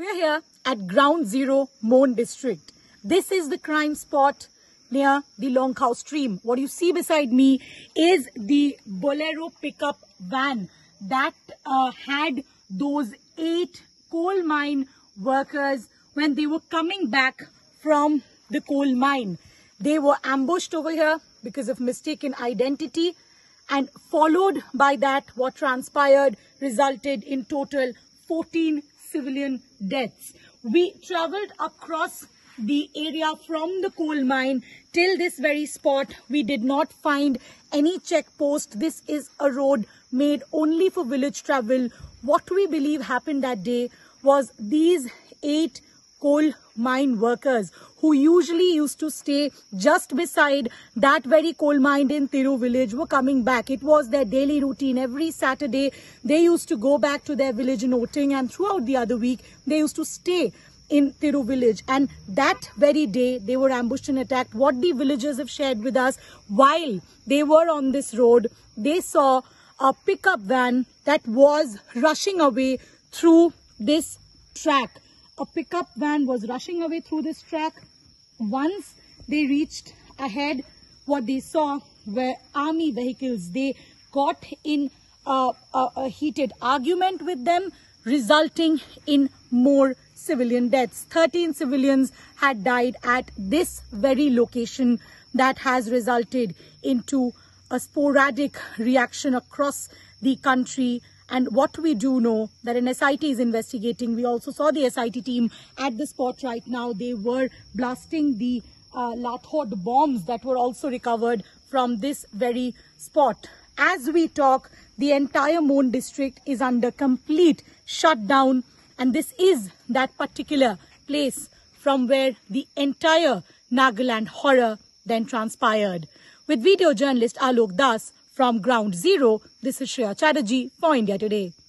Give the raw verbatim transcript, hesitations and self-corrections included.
We're here at Ground Zero, Mon District. This is the crime spot near the Long Khao stream. What you see beside me is the Bolero pickup van that uh, had those eight coal mine workers when they were coming back from the coal mine. They were ambushed over here because of mistaken identity, and followed by that, what transpired resulted in total fourteen civilian deaths. We travelled across the area from the coal mine till this very spot. We did not find any checkpost. This is a road made only for village travel. What we believe happened that day was these eight coal mine workers who usually used to stay just beside that very coal mine in Thiru village were coming back. It was their daily routine. Every Saturday they used to go back to their village in Oting, and throughout the other week they used to stay in Thiru village. And that very day they were ambushed and attacked. What the villagers have shared with us, while they were on this road, they saw a pickup van that was rushing away through this track. A pickup van was rushing away through this track. Once they reached ahead, what they saw were army vehicles. They got in a, a, a heated argument with them, resulting in more civilian deaths. thirteen civilians had died at this very location. That has resulted into a sporadic reaction across the country. And what we do know, that an S I T is investigating. We also saw the S I T team at the spot right now. They were blasting the uh, Lathod bombs that were also recovered from this very spot. As we talk, the entire Mon district is under complete shutdown. And this is that particular place from where the entire Nagaland horror then transpired. With video journalist Alok Das from Ground Zero, this is Shreya Chatterjee for India Today.